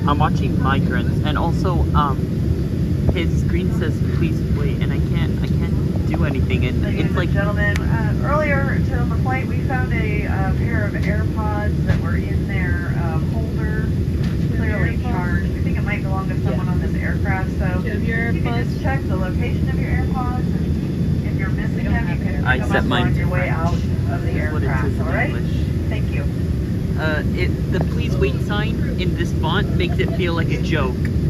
I'm watching migrants, and also his screen says please wait, and I can't do anything, and Ladies it's like, and gentlemen, earlier on the flight we found a pair of AirPods that were in their holder, clearly charged. We think it might belong to someone on this aircraft, so Do you have your you can AirPods? just check the location of your AirPods, and if you're missing them, you can I pick set them up mine on to your way French. out of the This is what it aircraft, says in alright? English. Thank you. The please wait sign in this font makes it feel like a joke.